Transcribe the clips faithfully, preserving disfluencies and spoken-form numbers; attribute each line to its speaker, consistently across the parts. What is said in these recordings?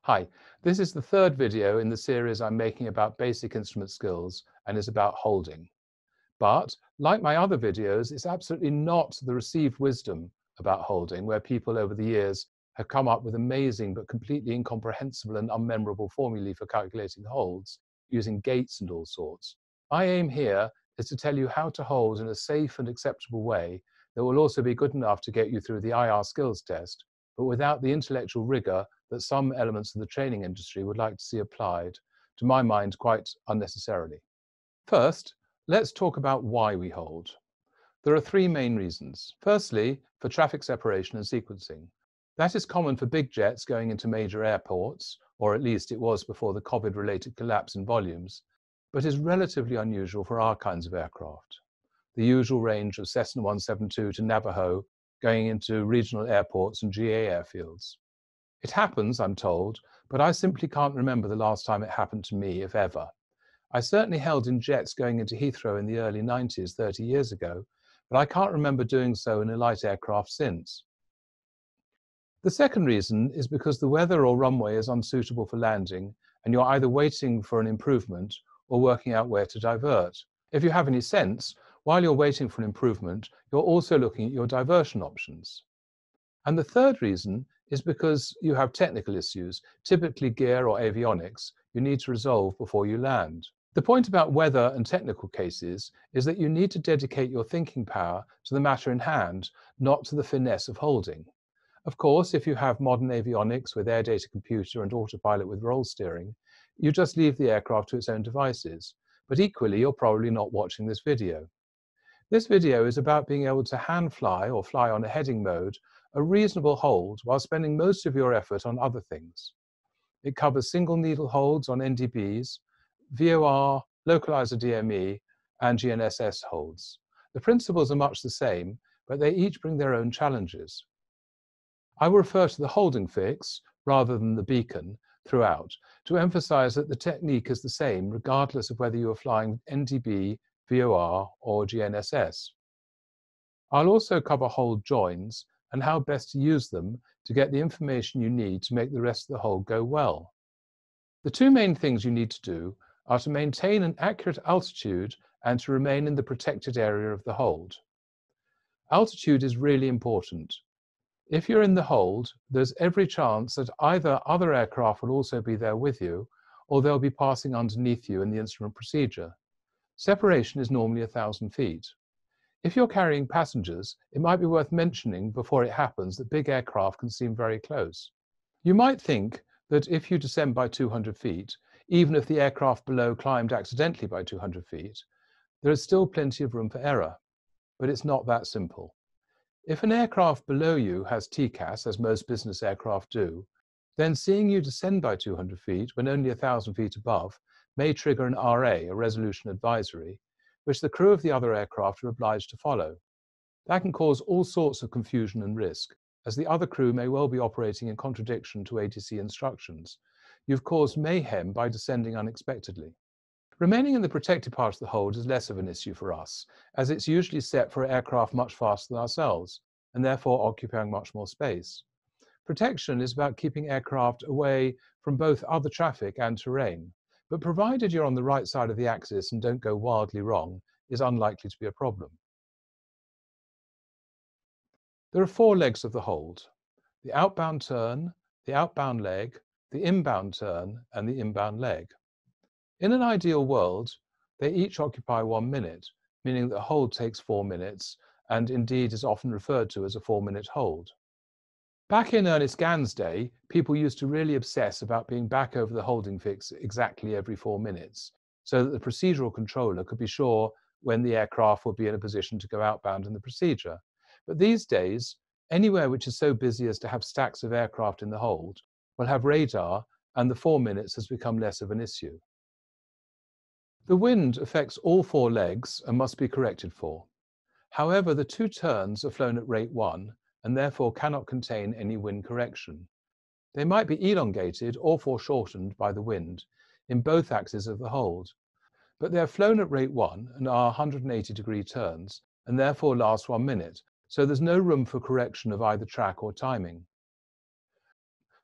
Speaker 1: Hi, this is the third video in the series I'm making about basic instrument skills and is about holding. But, like my other videos, it's absolutely not the received wisdom about holding, where people over the years have come up with amazing but completely incomprehensible and unmemorable formulae for calculating holds using gates and all sorts. My aim here is to tell you how to hold in a safe and acceptable way that will also be good enough to get you through the I R skills test, but without the intellectual rigor that some elements of the training industry would like to see applied, to my mind, quite unnecessarily. First, let's talk about why we hold. There are three main reasons. Firstly, for traffic separation and sequencing. That is common for big jets going into major airports, or at least it was before the COVID-related collapse in volumes, but is relatively unusual for our kinds of aircraft. The usual range of Cessna one seventy-two to Navajo going into regional airports and G A airfields. It happens, I'm told, but I simply can't remember the last time it happened to me, if ever. I certainly held in jets going into Heathrow in the early nineties, thirty years ago, but I can't remember doing so in a light aircraft since. The second reason is because the weather or runway is unsuitable for landing, and you're either waiting for an improvement or working out where to divert. If you have any sense, while you're waiting for an improvement, you're also looking at your diversion options. And the third reason is because you have technical issues, typically gear or avionics, you need to resolve before you land. The point about weather and technical cases is that you need to dedicate your thinking power to the matter in hand, not to the finesse of holding. Of course, if you have modern avionics with air data computer and autopilot with roll steering, you just leave the aircraft to its own devices. But equally, you're probably not watching this video. This video is about being able to hand fly or fly on a heading mode a reasonable hold while spending most of your effort on other things. It covers single needle holds on N D Bs, V O R, localizer D M E, and G N S S holds. The principles are much the same, but they each bring their own challenges. I will refer to the holding fix, rather than the beacon, throughout, to emphasize that the technique is the same regardless of whether you are flying N D B, V O R, or G N S S. I'll also cover hold joins and how best to use them to get the information you need to make the rest of the hold go well. The two main things you need to do are to maintain an accurate altitude and to remain in the protected area of the hold. Altitude is really important. If you're in the hold, there's every chance that either other aircraft will also be there with you, or they'll be passing underneath you in the instrument procedure. Separation is normally a thousand feet. If you're carrying passengers, it might be worth mentioning before it happens that big aircraft can seem very close. You might think that if you descend by two hundred feet, even if the aircraft below climbed accidentally by two hundred feet, there is still plenty of room for error. But it's not that simple. If an aircraft below you has T C A S, as most business aircraft do, then seeing you descend by two hundred feet when only one thousand feet above may trigger an R A, a resolution advisory, which the crew of the other aircraft are obliged to follow. That can cause all sorts of confusion and risk, as the other crew may well be operating in contradiction to A T C instructions. You've caused mayhem by descending unexpectedly. Remaining in the protected part of the hold is less of an issue for us, as it's usually set for aircraft much faster than ourselves, and therefore occupying much more space. Protection is about keeping aircraft away from both other traffic and terrain, but provided you're on the right side of the axis and don't go wildly wrong, is unlikely to be a problem. There are four legs of the hold: the outbound turn, the outbound leg, the inbound turn, and the inbound leg. In an ideal world, they each occupy one minute, meaning that the hold takes four minutes, and indeed is often referred to as a four-minute hold. Back in Ernest Gann's day, people used to really obsess about being back over the holding fix exactly every four minutes, so that the procedural controller could be sure when the aircraft would be in a position to go outbound in the procedure. But these days, anywhere which is so busy as to have stacks of aircraft in the hold will have radar, and the four minutes has become less of an issue. The wind affects all four legs and must be corrected for. However, the two turns are flown at rate one, and therefore cannot contain any wind correction. They might be elongated or foreshortened by the wind in both axes of the hold, but they are flown at rate one and are one hundred eighty degree turns, and therefore last one minute, so there's no room for correction of either track or timing.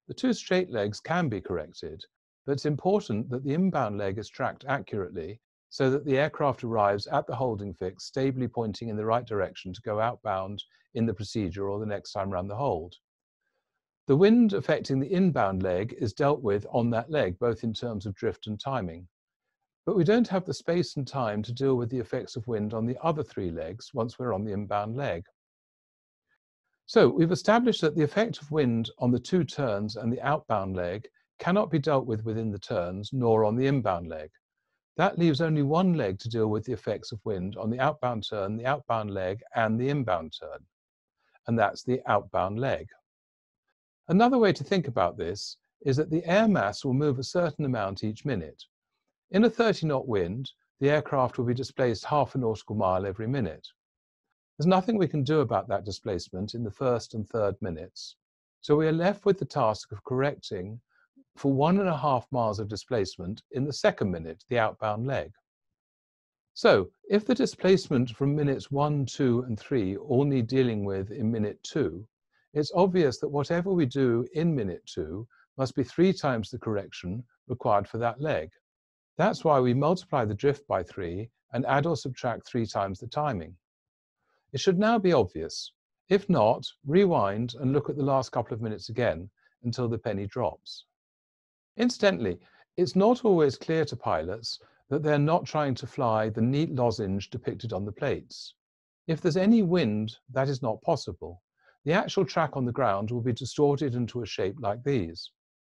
Speaker 1: The two straight legs can be corrected, but it's important that the inbound leg is tracked accurately so that the aircraft arrives at the holding fix stably pointing in the right direction to go outbound in the procedure or the next time around the hold. The wind affecting the inbound leg is dealt with on that leg, both in terms of drift and timing. But we don't have the space and time to deal with the effects of wind on the other three legs once we're on the inbound leg. So we've established that the effect of wind on the two turns and the outbound leg cannot be dealt with within the turns nor on the inbound leg. That leaves only one leg to deal with the effects of wind on the outbound turn, the outbound leg, and the inbound turn. And that's the outbound leg. Another way to think about this is that the air mass will move a certain amount each minute. In a thirty knot wind, the aircraft will be displaced half a nautical mile every minute. There's nothing we can do about that displacement in the first and third minutes, so we are left with the task of correcting for one and a half miles of displacement in the second minute, the outbound leg. So if the displacement from minutes one, two, and three all need dealing with in minute two, it's obvious that whatever we do in minute two must be three times the correction required for that leg. That's why we multiply the drift by three and add or subtract three times the timing. It should now be obvious. If not, rewind and look at the last couple of minutes again until the penny drops. Incidentally, it's not always clear to pilots that they're not trying to fly the neat lozenge depicted on the plates. If there's any wind, that is not possible. The actual track on the ground will be distorted into a shape like these.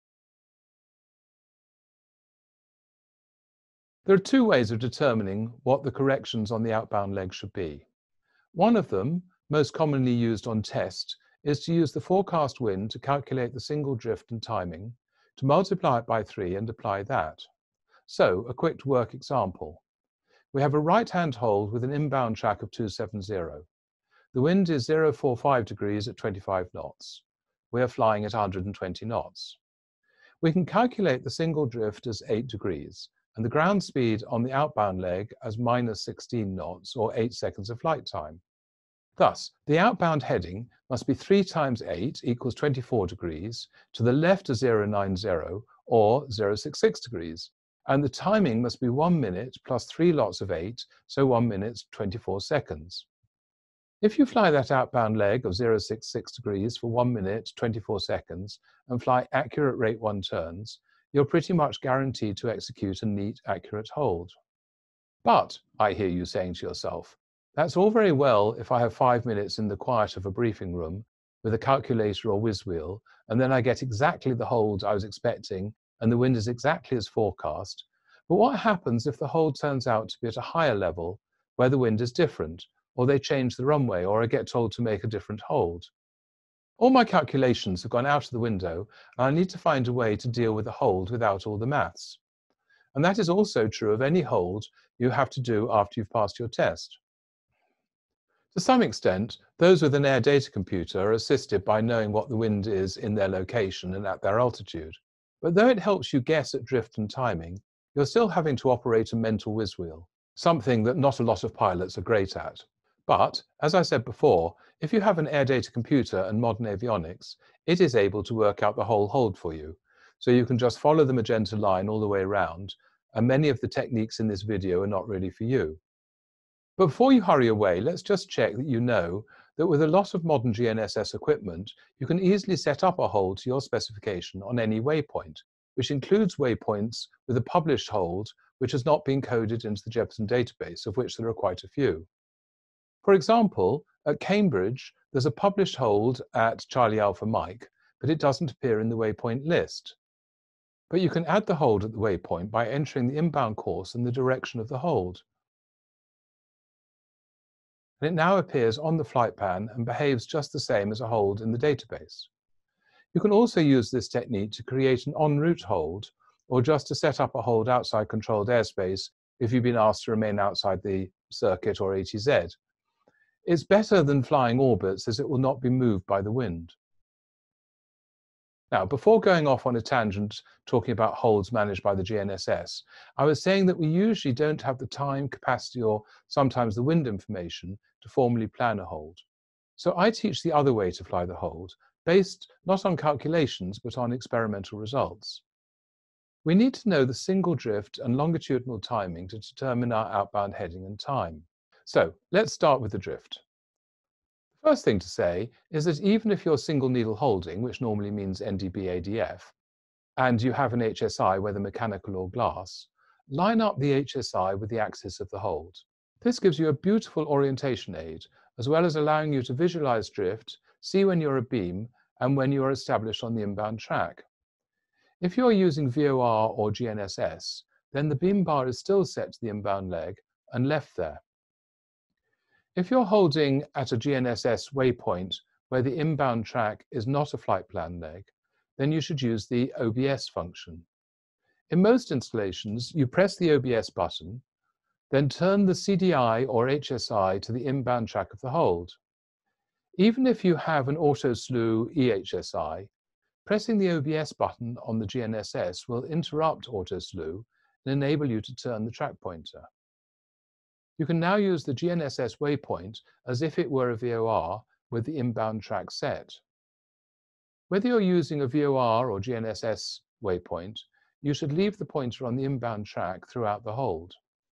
Speaker 1: There are two ways of determining what the corrections on the outbound leg should be. One of them, most commonly used on test, is to use the forecast wind to calculate the single drift and timing, to multiply it by three and apply that. So, a quick work example. We have a right-hand hold with an inbound track of two seventy. The wind is zero point four five degrees at twenty-five knots. We are flying at one hundred twenty knots. We can calculate the single drift as eight degrees, and the ground speed on the outbound leg as minus sixteen knots, or eight seconds of flight time. Thus, the outbound heading must be three times eight equals twenty-four degrees, to the left of zero point nine zero, or zero point six six degrees, and the timing must be one minute plus three lots of eight, so one minute, twenty-four seconds. If you fly that outbound leg of zero point six six degrees for one minute, twenty-four seconds, and fly accurate rate one turns, you're pretty much guaranteed to execute a neat, accurate hold. But, I hear you saying to yourself, that's all very well if I have five minutes in the quiet of a briefing room with a calculator or whiz wheel, and then I get exactly the hold I was expecting and the wind is exactly as forecast. But what happens if the hold turns out to be at a higher level where the wind is different, or they change the runway, or I get told to make a different hold? All my calculations have gone out of the window, and I need to find a way to deal with the hold without all the maths. And that is also true of any hold you have to do after you've passed your test. To some extent, those with an air data computer are assisted by knowing what the wind is in their location and at their altitude. But though it helps you guess at drift and timing, you're still having to operate a mental whiz wheel, something that not a lot of pilots are great at. But, as I said before, if you have an air data computer and modern avionics, it is able to work out the whole hold for you. So you can just follow the magenta line all the way around, and many of the techniques in this video are not really for you. But before you hurry away, let's just check that you know that with a lot of modern G N S S equipment, you can easily set up a hold to your specification on any waypoint, which includes waypoints with a published hold which has not been coded into the Jeppesen database, of which there are quite a few. For example, at Cambridge, there's a published hold at Charlie Alpha Mike, but it doesn't appear in the waypoint list. But you can add the hold at the waypoint by entering the inbound course and the direction of the hold. And it now appears on the flight pan and behaves just the same as a hold in the database. You can also use this technique to create an en route hold, or just to set up a hold outside controlled airspace if you've been asked to remain outside the circuit or A T Z. It's better than flying orbits as it will not be moved by the wind. Now, before going off on a tangent talking about holds managed by the G N S S, I was saying that we usually don't have the time, capacity, or sometimes the wind information to formally plan a hold. So I teach the other way to fly the hold, based not on calculations but on experimental results. We need to know the single drift and longitudinal timing to determine our outbound heading and time. So let's start with the drift. The first thing to say is that even if you're single needle holding, which normally means N D B A D F, and you have an H S I, whether mechanical or glass, line up the H S I with the axis of the hold. This gives you a beautiful orientation aid, as well as allowing you to visualize drift, see when you're abeam, and when you are established on the inbound track. If you're using V O R or G N S S, then the beam bar is still set to the inbound leg and left there. If you're holding at a G N S S waypoint where the inbound track is not a flight plan leg, then you should use the O B S function. In most installations, you press the O B S button, then turn the C D I or H S I to the inbound track of the hold. Even if you have an auto-slew E H S I, pressing the O B S button on the G N S S will interrupt auto-slew and enable you to turn the track pointer. You can now use the G N S S waypoint as if it were a V O R with the inbound track set. Whether you're using a V O R or G N S S waypoint, you should leave the pointer on the inbound track throughout the hold.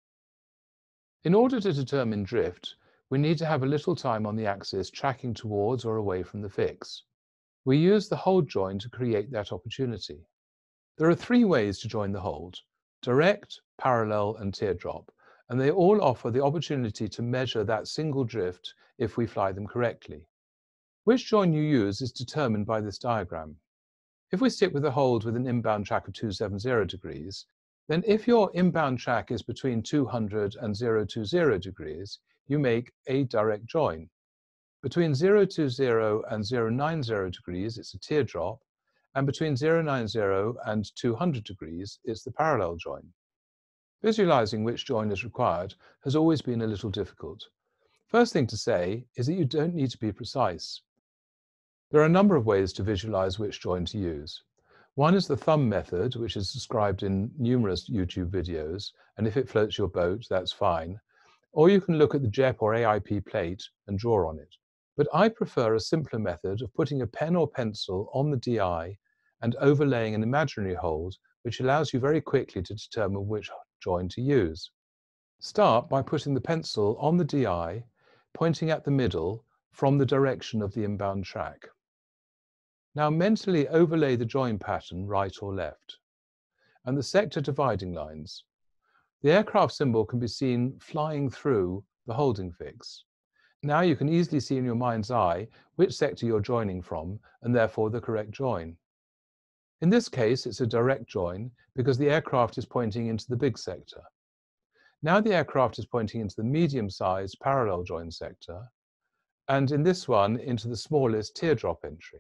Speaker 1: In order to determine drift, we need to have a little time on the axis tracking towards or away from the fix. We use the hold join to create that opportunity. There are three ways to join the hold: direct, parallel, and teardrop, and they all offer the opportunity to measure that single drift if we fly them correctly. Which join you use is determined by this diagram. If we stick with a hold with an inbound track of two hundred seventy degrees, then if your inbound track is between two hundred and zero twenty degrees, you make a direct join. Between zero twenty and zero ninety degrees, it's a teardrop, and between zero ninety and two hundred degrees, it's the parallel join. Visualizing which join is required has always been a little difficult. First thing to say is that you don't need to be precise. There are a number of ways to visualize which join to use. One is the thumb method, which is described in numerous YouTube videos, and if it floats your boat, that's fine. Or you can look at the J E P or A I P plate and draw on it. But I prefer a simpler method of putting a pen or pencil on the D I and overlaying an imaginary hold, which allows you very quickly to determine which join to use. Start by putting the pencil on the D I, pointing at the middle from the direction of the inbound track. Now mentally overlay the join pattern right or left, and the sector dividing lines. The aircraft symbol can be seen flying through the holding fix. Now you can easily see in your mind's eye which sector you're joining from, and therefore the correct join. In this case, it's a direct join because the aircraft is pointing into the big sector. Now the aircraft is pointing into the medium-sized parallel join sector, and in this one, into the smallest teardrop entry.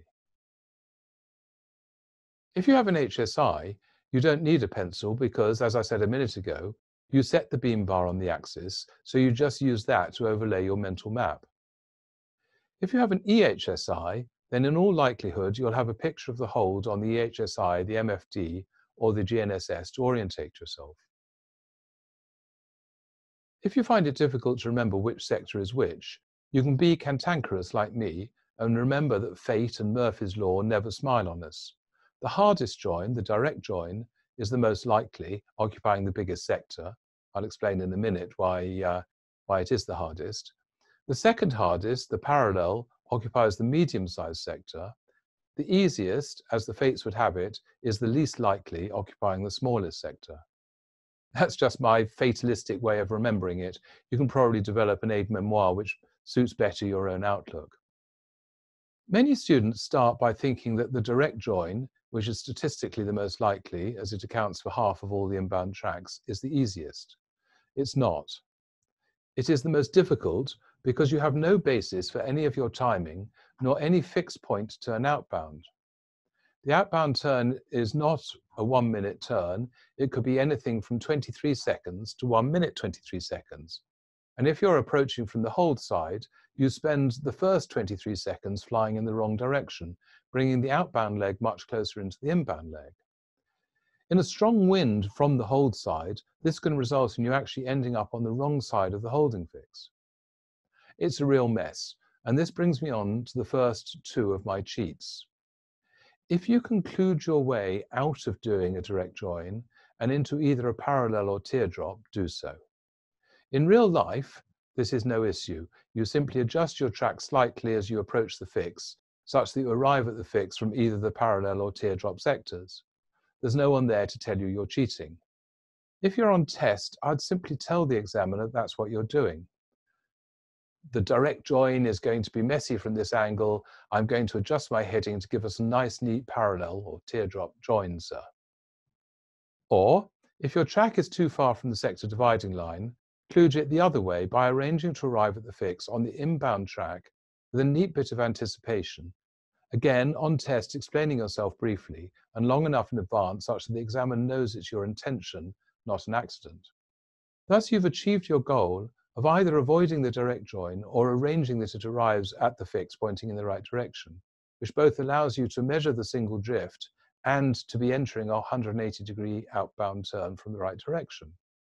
Speaker 1: If you have an H S I, you don't need a pencil because, as I said a minute ago, you set the beam bar on the axis, so you just use that to overlay your mental map. If you have an E H S I, then in all likelihood you'll have a picture of the hold on the E H S I, the M F D, or the G N S S to orientate yourself. If you find it difficult to remember which sector is which, you can be cantankerous like me and remember that fate and Murphy's Law never smile on us. The hardest join, the direct join, is the most likely, occupying the biggest sector. I'll explain in a minute why, uh, why it is the hardest. The second hardest, the parallel, occupies the medium-sized sector. The easiest, as the fates would have it, is the least likely, occupying the smallest sector. That's just my fatalistic way of remembering it. You can probably develop an aide-memoire which suits better your own outlook. Many students start by thinking that the direct join, which is statistically the most likely, as it accounts for half of all the inbound tracks, is the easiest. It's not. It is the most difficult because you have no basis for any of your timing, nor any fixed point to turn outbound. The outbound turn is not a one-minute turn. It could be anything from twenty-three seconds to one minute twenty-three seconds. And if you're approaching from the hold side, you spend the first twenty-three seconds flying in the wrong direction, bringing the outbound leg much closer into the inbound leg. In a strong wind from the hold side, this can result in you actually ending up on the wrong side of the holding fix. It's a real mess, and this brings me on to the first two of my cheats. If you conclude your way out of doing a direct join and into either a parallel or teardrop, do so. In real life, this is no issue. You simply adjust your track slightly as you approach the fix, such that you arrive at the fix from either the parallel or teardrop sectors. There's no one there to tell you you're cheating. If you're on test, I'd simply tell the examiner that's what you're doing. The direct join is going to be messy from this angle. I'm going to adjust my heading to give us a nice, neat parallel or teardrop join, sir. Or, if your track is too far from the sector dividing line, conclude it the other way by arranging to arrive at the fix on the inbound track with a neat bit of anticipation. Again, on test, explaining yourself briefly and long enough in advance such that the examiner knows it's your intention, not an accident. Thus, you've achieved your goal of either avoiding the direct join or arranging that it arrives at the fix pointing in the right direction, which both allows you to measure the single drift and to be entering a one hundred eighty degree outbound turn from the right direction.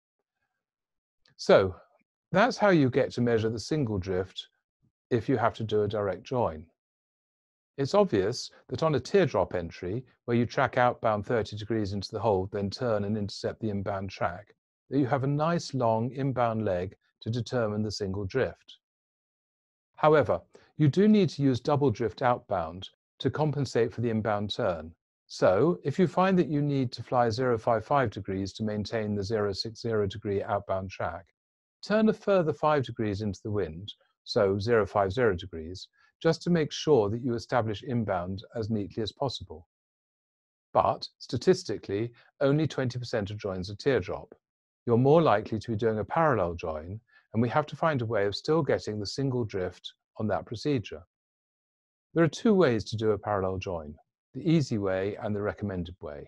Speaker 1: So that's how you get to measure the single drift if you have to do a direct join. It's obvious that on a teardrop entry, where you track outbound thirty degrees into the hold, then turn and intercept the inbound track, that you have a nice long inbound leg to determine the single drift. However, you do need to use double drift outbound to compensate for the inbound turn. So, if you find that you need to fly zero point five five degrees to maintain the zero point six zero degree outbound track, turn a further five degrees into the wind, so zero point five zero degrees, just to make sure that you establish inbound as neatly as possible. But, statistically, only twenty percent of joins are teardrop. You're more likely to be doing a parallel join, and we have to find a way of still getting the single drift on that procedure. There are two ways to do a parallel join, the easy way and the recommended way.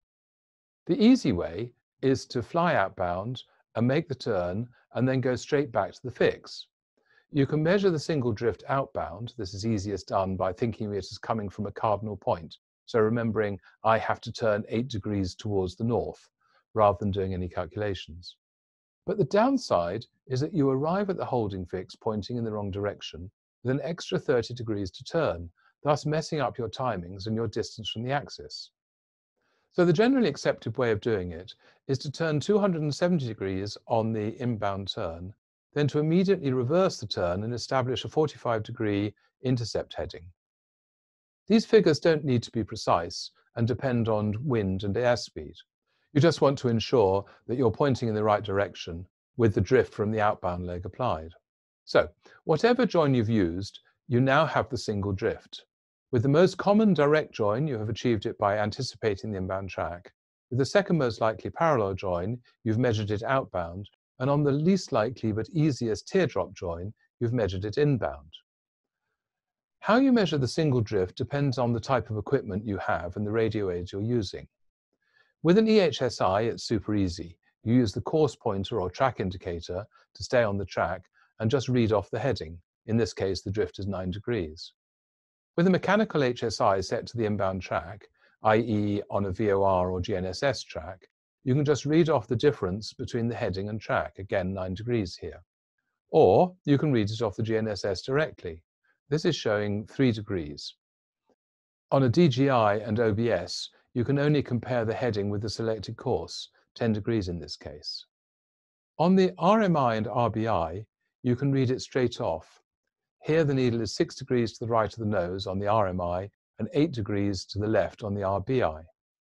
Speaker 1: The easy way is to fly outbound and make the turn and then go straight back to the fix. You can measure the single drift outbound. This is easiest done by thinking of it as coming from a cardinal point. So remembering I have to turn eight degrees towards the north rather than doing any calculations. But the downside is that you arrive at the holding fix pointing in the wrong direction with an extra thirty degrees to turn, thus messing up your timings and your distance from the axis. So the generally accepted way of doing it is to turn two hundred seventy degrees on the inbound turn, then to immediately reverse the turn and establish a forty-five degree intercept heading. These figures don't need to be precise and depend on wind and airspeed. You just want to ensure that you're pointing in the right direction with the drift from the outbound leg applied. So, whatever join you've used, you now have the single drift. With the most common direct join, you have achieved it by anticipating the inbound track. With the second most likely parallel join, you've measured it outbound, and on the least likely but easiest teardrop join, you've measured it inbound. How you measure the single drift depends on the type of equipment you have and the radio aids you're using. With an E H S I, it's super easy. You use the course pointer or track indicator to stay on the track and just read off the heading. In this case, the drift is nine degrees. With a mechanical H S I set to the inbound track, that is on a V O R or G N S S track, you can just read off the difference between the heading and track, again nine degrees here. Or you can read it off the G N S S directly. This is showing three degrees. On a D J I and O B S, you can only compare the heading with the selected course, ten degrees in this case. On the R M I and R B I, you can read it straight off. Here the needle is six degrees to the right of the nose on the R M I and eight degrees to the left on the R B I.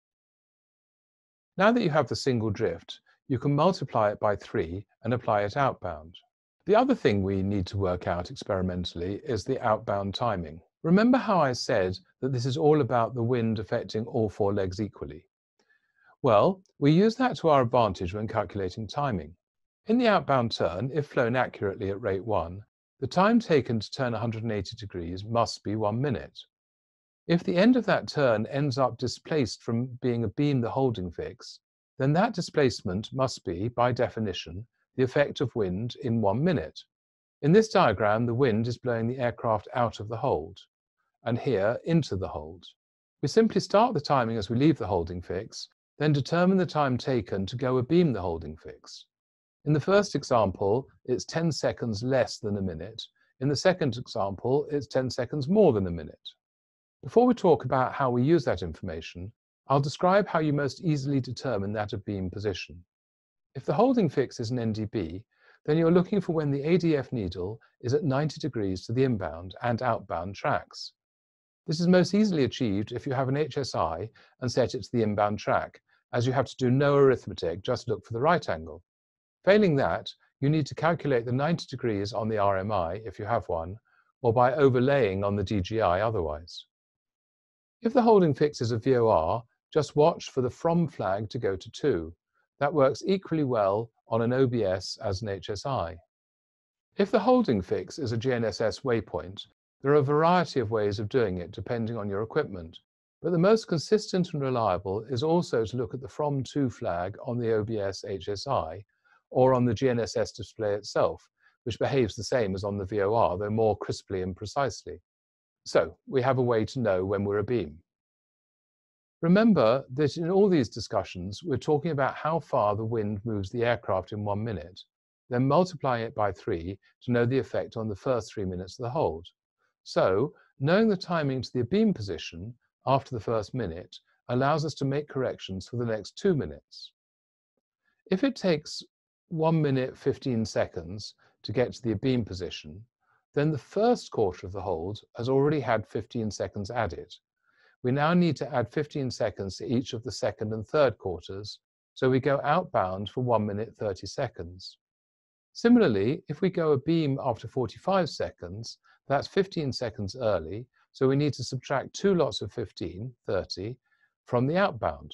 Speaker 1: Now that you have the single drift, you can multiply it by three and apply it outbound. The other thing we need to work out experimentally is the outbound timing. Remember how I said that this is all about the wind affecting all four legs equally? Well, we use that to our advantage when calculating timing. In the outbound turn, if flown accurately at rate one, the time taken to turn one hundred eighty degrees must be one minute. If the end of that turn ends up displaced from being a beam the holding fix, then that displacement must be, by definition, the effect of wind in one minute. In this diagram, the wind is blowing the aircraft out of the hold, and here into the hold. We simply start the timing as we leave the holding fix, then determine the time taken to go abeam the holding fix. In the first example, it's ten seconds less than a minute. In the second example, it's ten seconds more than a minute. Before we talk about how we use that information, I'll describe how you most easily determine that of beam position. If the holding fix is an N D B, then you're looking for when the A D F needle is at ninety degrees to the inbound and outbound tracks. This is most easily achieved if you have an H S I and set it to the inbound track, as you have to do no arithmetic, just look for the right angle. Failing that, you need to calculate the ninety degrees on the R M I, if you have one, or by overlaying on the D G I otherwise. If the holding fix is a V O R, just watch for the from flag to go to two. That works equally well on an O B S as an H S I. If the holding fix is a G N S S waypoint, there are a variety of ways of doing it depending on your equipment, but the most consistent and reliable is also to look at the from to flag on the O B S H S I or on the G N S S display itself, which behaves the same as on the V O R, though more crisply and precisely. So we have a way to know when we're abeam. Remember that in all these discussions, we're talking about how far the wind moves the aircraft in one minute, then multiplying it by three to know the effect on the first three minutes of the hold. So, knowing the timing to the abeam position after the first minute allows us to make corrections for the next two minutes. If it takes one minute fifteen seconds to get to the abeam position, then the first quarter of the hold has already had fifteen seconds added. We now need to add fifteen seconds to each of the second and third quarters, so we go outbound for one minute thirty seconds. Similarly, if we go abeam after forty-five seconds, that's fifteen seconds early, so we need to subtract two lots of fifteen, thirty, from the outbound.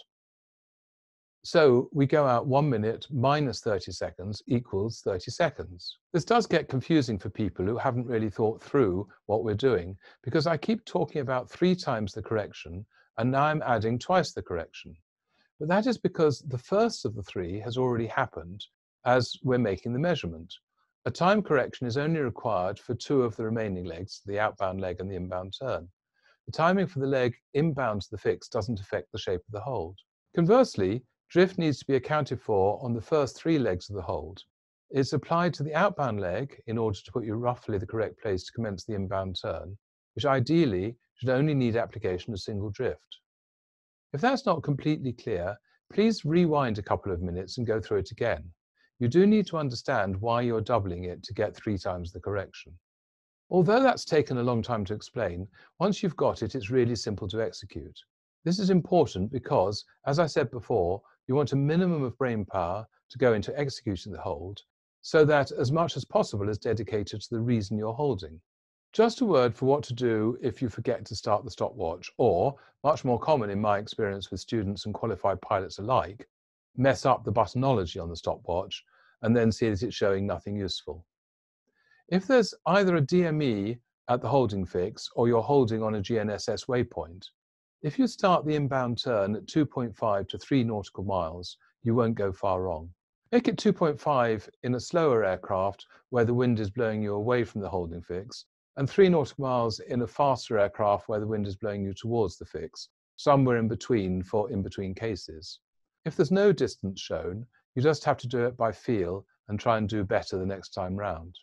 Speaker 1: So we go out one minute minus thirty seconds equals thirty seconds. This does get confusing for people who haven't really thought through what we're doing, because I keep talking about three times the correction, and now I'm adding twice the correction. But that is because the first of the three has already happened as we're making the measurement. A time correction is only required for two of the remaining legs, the outbound leg and the inbound turn. The timing for the leg inbound to the fix doesn't affect the shape of the hold. Conversely, drift needs to be accounted for on the first three legs of the hold. It's applied to the outbound leg in order to put you roughly the correct place to commence the inbound turn, which ideally should only need application of single drift. If that's not completely clear, please rewind a couple of minutes and go through it again. You do need to understand why you're doubling it to get three times the correction. Although that's taken a long time to explain, once you've got it, it's really simple to execute. This is important because, as I said before, you want a minimum of brain power to go into executing the hold, so that as much as possible is dedicated to the reason you're holding. Just a word for what to do if you forget to start the stopwatch, or, much more common in my experience with students and qualified pilots alike, mess up the buttonology on the stopwatch and then see that it's showing nothing useful. If there's either a D M E at the holding fix or you're holding on a G N S S waypoint, if you start the inbound turn at two point five to three nautical miles, you won't go far wrong. Make it two point five in a slower aircraft where the wind is blowing you away from the holding fix, and three nautical miles in a faster aircraft where the wind is blowing you towards the fix, somewhere in between for in-between cases. If there's no distance shown, you just have to do it by feel and try and do better the next time round.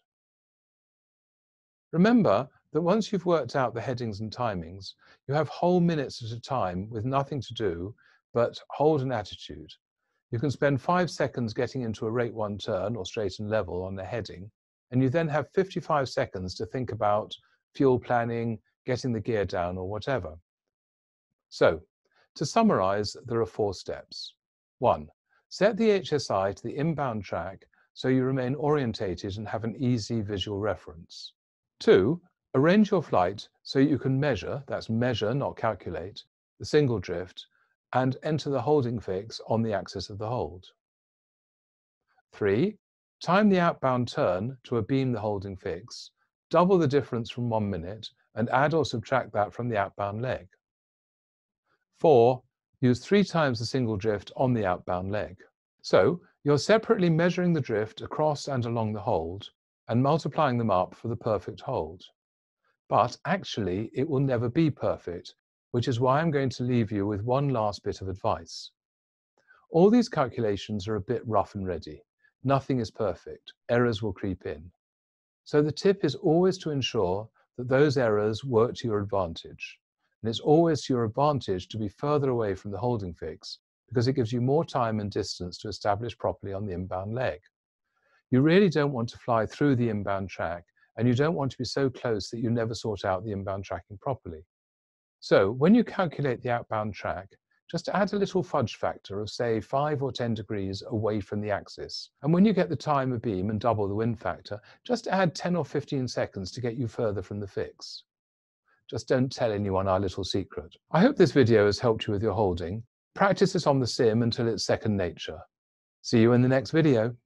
Speaker 1: Remember that once you've worked out the headings and timings, you have whole minutes at a time with nothing to do but hold an attitude. You can spend five seconds getting into a rate one turn or straight and level on the heading, and you then have fifty-five seconds to think about fuel planning, getting the gear down, or whatever. So, to summarize, there are four steps. One, set the H S I to the inbound track so you remain orientated and have an easy visual reference. Two, arrange your flight so you can measure, that's measure, not calculate, the single drift, and enter the holding fix on the axis of the hold. Three, time the outbound turn to abeam the holding fix, double the difference from one minute, and add or subtract that from the outbound leg. Four, use three times the single drift on the outbound leg. So you're separately measuring the drift across and along the hold and multiplying them up for the perfect hold. But actually, it will never be perfect, which is why I'm going to leave you with one last bit of advice. All these calculations are a bit rough and ready. Nothing is perfect. Errors will creep in. So the tip is always to ensure that those errors work to your advantage. And it's always to your advantage to be further away from the holding fix because it gives you more time and distance to establish properly on the inbound leg. You really don't want to fly through the inbound track, and you don't want to be so close that you never sort out the inbound tracking properly. So when you calculate the outbound track, just add a little fudge factor of say five or ten degrees away from the axis. And when you get the time of beam and double the wind factor, just add ten or fifteen seconds to get you further from the fix. Just don't tell anyone our little secret. I hope this video has helped you with your holding. Practice this on the sim until it's second nature. See you in the next video.